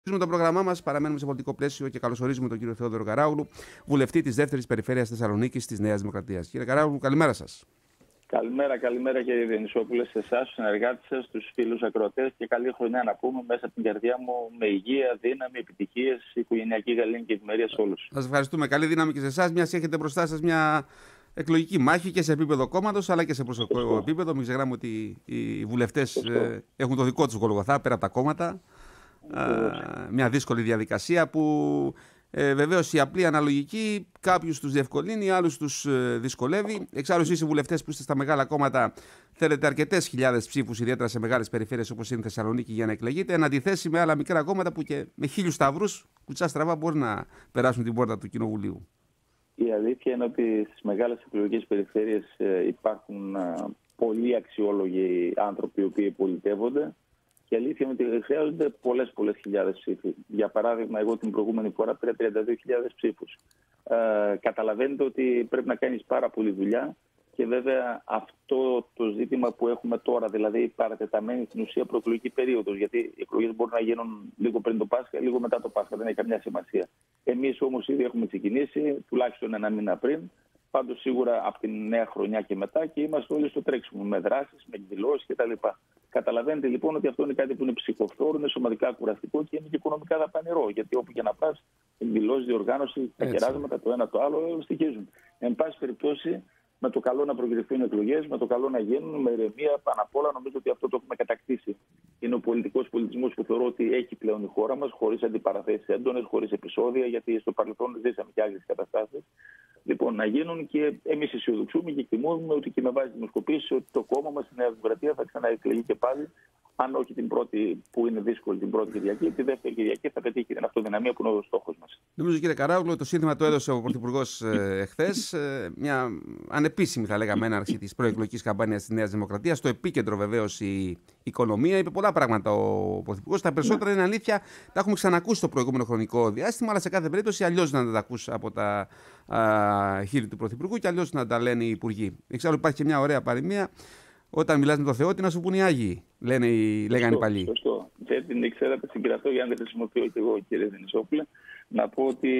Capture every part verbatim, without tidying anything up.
Το πρόγραμμά μας, παραμένουμε σε πολιτικό πλαίσιο και καλωσορίζουμε τον κύριο Θεόδωρο Καράουλου, βουλευτή της δεύτερης Περιφέρειας Θεσσαλονίκης της Νέας Δημοκρατίας. Κύριε Καράουλου, καλημέρα σας. Καλημέρα, καλημέρα κύριε Διονυσόπουλε, σε εσάς, στους συνεργάτες σας, στους φίλους ακροατές και καλή χρονιά να πούμε μέσα από την καρδιά μου με υγεία, δύναμη, επιτυχίες, οικογενειακή γαλήνη και ευημερία σε όλους. Σας ευχαριστούμε. Καλή δύναμη και σε εσάς, μιας έχετε μπροστά σας μια εκλογική μάχη και σε επίπεδο κόμματος αλλά και σε προσωπικό επίπεδο. Μην ξεχνάμε ότι οι βουλευτές ε, έχουν το δικό τους Γολγοθά πέρα από τα κόμματα. Α, μια δύσκολη διαδικασία που ε, βεβαίως η απλή αναλογική κάποιους τους διευκολύνει, άλλους τους ε, δυσκολεύει. Εξάλλου εσείς οι βουλευτές που είστε στα μεγάλα κόμματα θέλετε αρκετές χιλιάδες ψήφους, ιδιαίτερα σε μεγάλες περιφέρειες όπως είναι η Θεσσαλονίκη, για να εκλεγείτε, εν αντιθέσει με άλλα μικρά κόμματα που και με χίλιους σταυρούς κουτσά στραβά μπορεί να περάσουν την πόρτα του Κοινοβουλίου. Η αλήθεια είναι ότι στις μεγάλες εκλογικές περιφέρειες ε, υπάρχουν ε, πολλοί αξιόλογοι άνθρωποι οι οποίοι πολιτεύονται. Και η αλήθεια είναι ότι χρειάζονται πολλές πολλές χιλιάδες ψήφοι. Για παράδειγμα, εγώ την προηγούμενη φορά πήρα τριάντα δύο χιλιάδες ψήφους. Ε, καταλαβαίνετε ότι πρέπει να κάνεις πάρα πολλή δουλειά και βέβαια αυτό το ζήτημα που έχουμε τώρα, δηλαδή παρατεταμένη στην ουσία προεκλογική περίοδος, γιατί οι εκλογές μπορούν να γίνουν λίγο πριν το Πάσχα, λίγο μετά το Πάσχα, δεν έχει καμιά σημασία. Εμείς όμως ήδη έχουμε ξεκινήσει, τουλάχιστον ένα μήνα πριν. Πάντως σίγουρα από την νέα χρονιά και μετά και είμαστε όλοι στο τρέξιμο με δράσεις, με εκδηλώσεις κτλ. Καταλαβαίνετε λοιπόν ότι αυτό είναι κάτι που είναι ψυχοφθόρο, είναι σωματικά κουραστικό και είναι και οικονομικά δαπανηρό. Γιατί όπου και να πας, εκδηλώσεις, διοργάνωση, τα κεράσματα, το ένα το άλλο στοιχίζουν. Εν πάση περιπτώσει, με το καλό να προκριθούν εκλογές, με το καλό να γίνουν, με ηρεμία, πάνω απ' όλα νομίζω ότι αυτό το έχουμε κατακτήσει. Είναι ο πολιτικός πολιτισμός που θεωρώ ότι έχει πλέον η χώρα μας, χωρίς αντιπαραθέσεις έντονες, χωρίς επεισόδια, γιατί στο παρελθόν ζήσαμε και άλλες καταστάσεις. Λοιπόν, να γίνουν και εμείς αισιοδοξούμε και εκτιμούμε ότι και με βάση δημοσκοπήσεις ότι το κόμμα μας, η Νέα Δημοκρατία, θα ξαναεκλεγεί και πάλι. Αν όχι την πρώτη, που είναι δύσκολη, την πρώτη Κυριακή, τη δεύτερη Κυριακή θα πετύχει την αυτοδυναμία που είναι ο στόχος μας. Νομίζω, κύριε Καράουλου, το σύνθημα το έδωσε ο Πρωθυπουργός ε, εχθές. Ε, μια ανεπίσημη, θα λέγαμε, έναρξη της προεκλογικής καμπάνιας της Νέας Δημοκρατίας. Στο επίκεντρο, βεβαίως, η οικονομία. Είπε πολλά πράγματα ο Πρωθυπουργός. Τα περισσότερα είναι αλήθεια. Τα έχουμε ξανακούσει το προηγούμενο χρονικό διάστημα, αλλά σε κάθε περίπτωση αλλιώς να τα ακούσει από τα α, χείλη του Πρωθυπουργού και αλλιώς να τα λένε οι υπουργοί. Εξάλλου, υπάρχει και μια ωραία παροιμία. Όταν μιλάς με τον Θεό, τι να σου πούν οι Άγιοι, λένε οι, λέγανε οι παλιοί. Σωστό. Δεν την ήξερα, την συγκρατώ για να δεν χρησιμοποιώ και εγώ, κύριε Διονυσόπουλε. Να πω ότι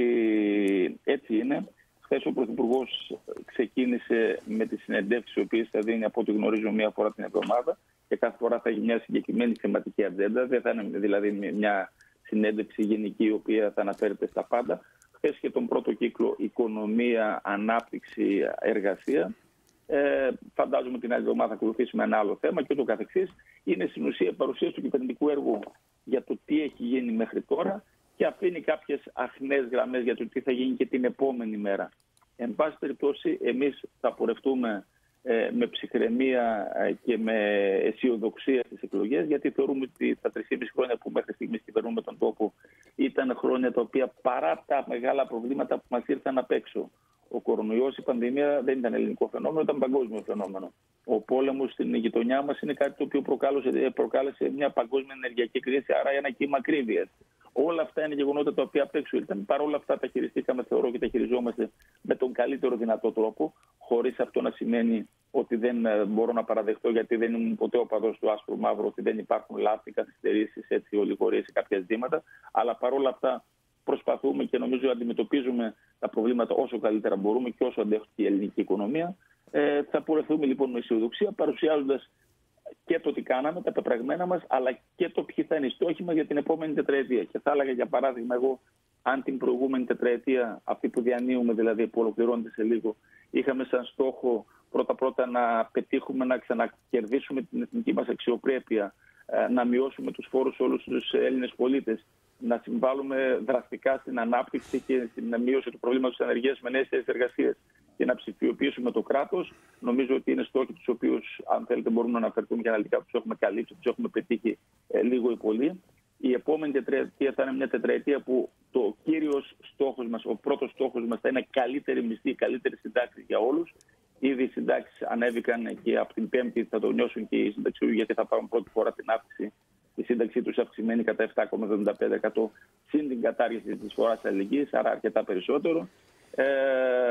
έτσι είναι. Χθες ο Πρωθυπουργός ξεκίνησε με τις συνεντεύξεις, οι οποίες θα δίνει από ό,τι γνωρίζω μία φορά την εβδομάδα και κάθε φορά θα έχει μια συγκεκριμένη θεματική ατζέντα. Δεν θα είναι δηλαδή μια συνέντευξη γενική, η οποία θα αναφέρεται στα πάντα. Χθες και τον πρώτο κύκλο οικονομία, ανάπτυξη, εργασία. Ε, φαντάζομαι την άλλη εβδομάδα θα ακολουθήσουμε ένα άλλο θέμα και ούτω καθεξής. Είναι στην ουσία παρουσίαση του κυβερνητικού έργου για το τι έχει γίνει μέχρι τώρα και αφήνει κάποιες αχνές γραμμές για το τι θα γίνει και την επόμενη μέρα. Εν πάση περιπτώσει, εμείς θα πορευτούμε ε, με ψυχραιμία ε, και με αισιοδοξία στις εκλογές, γιατί θεωρούμε ότι τα τρεισήμισι χρόνια που μέχρι στιγμής κυβερνούμε τον τόπο ήταν χρόνια τα οποία, παρά τα μεγάλα προβλήματα που μας ήρθαν απ' έξω, ο κορονοϊός, η πανδημία δεν ήταν ελληνικό φαινόμενο, ήταν παγκόσμιο φαινόμενο. Ο πόλεμος στην γειτονιά μας είναι κάτι το οποίο προκάλεσε, προκάλεσε μια παγκόσμια ενεργειακή κρίση, άρα ένα κύμα ακρίβειας. Όλα αυτά είναι γεγονότα τα οποία απ' έξω ήρθαν. Παρ' όλα αυτά τα χειριστήκαμε, θεωρώ, και τα χειριζόμαστε με τον καλύτερο δυνατό τρόπο, χωρίς αυτό να σημαίνει ότι δεν μπορώ να παραδεχτώ, γιατί δεν ήμουν ποτέ οπαδός του άσπρου μαύρου, ότι δεν υπάρχουν λάθη, καθυστερήσεις, έτσι, ολιγορίες σε κάποια ζητήματα. Αλλά παρ' όλα αυτά προσπαθούμε και νομίζω αντιμετωπίζουμε τα προβλήματα όσο καλύτερα μπορούμε και όσο αντέχει η ελληνική οικονομία. Ε, θα πορευτούμε λοιπόν με αισιοδοξία, παρουσιάζοντας και το τι κάναμε, τα πεπραγμένα μας, αλλά και το ποιοι θα είναι οι στόχοι μας για την επόμενη τετραετία. Και θα έλεγα, για παράδειγμα, εγώ, αν την προηγούμενη τετραετία, αυτή που διανύουμε δηλαδή, που ολοκληρώνεται σε λίγο, είχαμε σαν στόχο πρώτα-πρώτα να πετύχουμε να ξανακερδίσουμε την εθνική μας αξιοπρέπεια, να μειώσουμε τους φόρους σε όλους τους Έλληνες πολίτες, να συμβάλλουμε δραστικά στην ανάπτυξη και στην μείωση του προβλήματος της ανεργίας με νέες θέσεις εργασίας και να ψηφιοποιήσουμε το κράτος. Νομίζω ότι είναι στόχοι τους οποίους, αν θέλετε, μπορούμε να αναφερθούμε και αναλυτικά, τους έχουμε καλύψει, τους έχουμε πετύχει ε, λίγο ή πολύ. Η επόμενη τετραετία θα είναι μια τετραετία που το κύριος στόχος μας, ο πρώτος στόχος μας θα είναι καλύτερη μισθή, καλύτερη συντάξη για όλους. Ήδη οι συντάξεις ανέβηκαν και από την Πέμπτη θα το νιώσουν και οι συνταξιούχοι, γιατί θα πάρουν πρώτη φορά την αύξηση. Η σύνταξή τους αυξημένη κατά επτά κόμμα εβδομήντα πέντε τοις εκατό συν την κατάργηση της φοράς αλληλεγγύης, άρα αρκετά περισσότερο. Ε,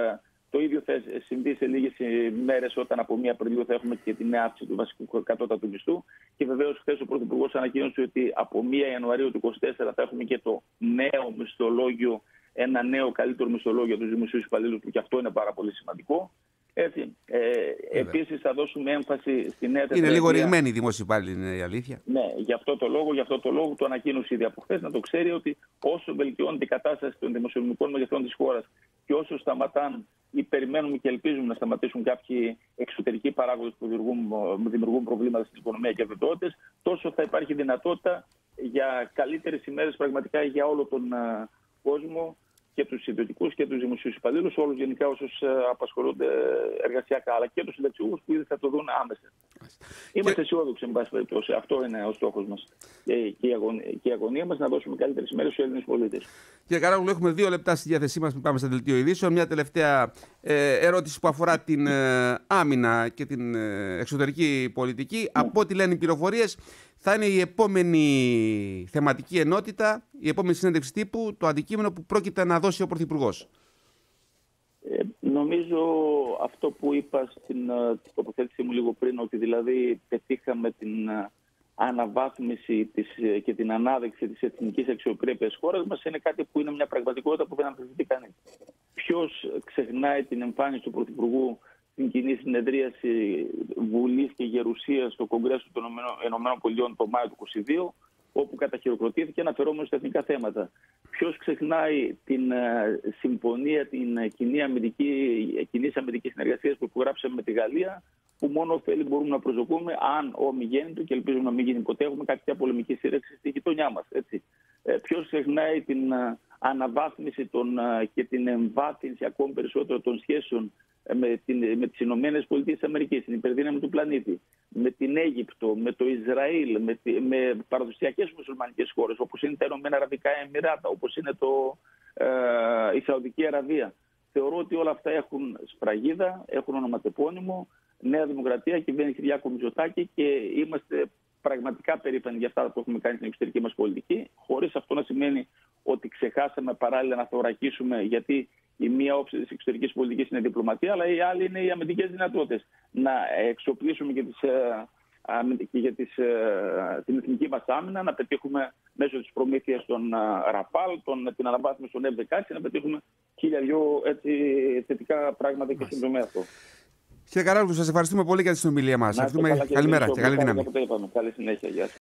Το ίδιο θα συμβεί σε λίγες μέρες, όταν από πρώτη Απριλίου θα έχουμε και την αύξηση του βασικού κατώτατου μισθού. Και βεβαίως, χθες ο Πρωθυπουργός ανακοίνωσε ότι από πρώτη Ιανουαρίου του είκοσι τέσσερα θα έχουμε και το νέο μισθολόγιο, ένα νέο καλύτερο μισθολόγιο για τους δημοσίους υπαλλήλους, που και αυτό είναι πάρα πολύ σημαντικό. Έτσι. Ε, Επίσης, θα δώσουμε έμφαση στη νέα τετραετία. Είναι λίγο ρηγμένοι οι δημόσιοι υπάλληλοι, είναι η αλήθεια. Ναι, γι' αυτό το λόγο, γι' αυτό το λόγο το ανακοίνωσε ήδη από χθες, να το ξέρει ότι όσο βελτιώνεται η κατάσταση των δημοσιονομικών μεγεθών της χώρας και όσο σταματάν ή περιμένουμε και ελπίζουμε να σταματήσουν κάποιοι εξωτερικοί παράγοντες που δημιουργούν, δημιουργούν προβλήματα στην οικονομία και αβεβαιότητες, τόσο θα υπάρχει δυνατότητα για καλύτερες ημέρες πραγματικά για όλο τον uh, κόσμο, και τους ιδιωτικούς και τους δημοσίους υπαλλήλους, όλους γενικά όσους απασχολούνται εργασιακά, αλλά και τους συνταξιούχους που ήδη θα το δουν άμεσα. Είμαστε και... αισιόδοξοι, εν πάση περιπτώσει. Αυτό είναι ο στόχος μας. Και η αγωνία, η αγωνία μας να δώσουμε καλύτερες ημέρες στους Έλληνες πολίτες. Κύριε Καράγουλου, έχουμε δύο λεπτά στη διάθεσή μας που πάμε στα δελτίο ειδήσεων. Μια τελευταία ε, ερώτηση που αφορά την ε, άμυνα και την ε, εξωτερική πολιτική. Mm. Από ό,τι λένε οι πληροφορίες, θα είναι η επόμενη θεματική ενότητα, η επόμενη συνέντευξη τύπου, το αντικείμενο που πρόκειται να δώσει ο Πρωθυπουργός. Ε, νομίζω αυτό που είπα στην τοποθέτησή μου λίγο πριν, ότι δηλαδή πετύχαμε την αναβάθμιση της, και την ανάδειξη της εθνικής αξιοπρέπειας χώρας μας, είναι κάτι που είναι μια πραγματικότητα που δεν αμφισβητεί κανείς. Ποιος ξεχνάει την εμφάνιση του Πρωθυπουργού στην κοινή συνεδρίαση Βουλής και Γερουσίας στο Κογκρέσο των ΗΠΑ το Μάιο του είκοσι δύο, όπου καταχειροκροτήθηκε αναφερόμενο στα εθνικά θέματα. Ποιος ξεχνάει την uh, συμφωνία, την κοινή αμυντική, κοινής αμυντικής συνεργασίας που υπογράψαμε με τη Γαλλία, που μόνο ωφέλη μπορούμε να προσδοκούμε αν ομιγέννητο, και ελπίζουμε να μην γίνει ποτέ, έχουμε κάποια πολεμική σύρεξη στη γειτονιά μας. Έτσι. Ε, ποιος ξεχνάει την uh, αναβάθμιση των, uh, και την εμβάθυνση ακόμη περισσότερο των σχέσεων με, την, με τις Ηνωμένες Πολιτείες Αμερικής, την υπερδύναμη του πλανήτη, με την Αίγυπτο, με το Ισραήλ, με, με παραδοσιακές μουσουλμανικές χώρες, όπως είναι τα Ηνωμένα Αραβικά Εμιράτα, όπως είναι το, ε, η Σαουδική Αραβία. Θεωρώ ότι όλα αυτά έχουν σφραγίδα, έχουν ονοματεπώνυμο, Νέα Δημοκρατία, κυβέρνηση Κυριάκου Μητσοτάκη, και είμαστε πραγματικά περήφανοι για αυτά που έχουμε κάνει στην εξωτερική μας πολιτική, χωρίς αυτό να σημαίνει ότι ξεχάσαμε παράλληλα να θωρακίσουμε, γιατί η μία όψη της εξωτερικής πολιτικής είναι η διπλωματία, αλλά η άλλη είναι οι αμυντικές δυνατότητες. Να εξοπλίσουμε και, τις, και για τις, την εθνική μας άμυνα, να πετύχουμε μέσω της προμήθειας των Ραφάλ, τον, την αναβάθμιση των εφ δεκαέξι, να πετύχουμε χίλια δυο έτσι, θετικά πράγματα και στον τομέα αυτό. Κύριε Καράγουλου, σας ευχαριστούμε πολύ για τη συνομιλία μας. Καλημέρα και καλή δύναμη. Καλή συνέχεια. Γεια σας.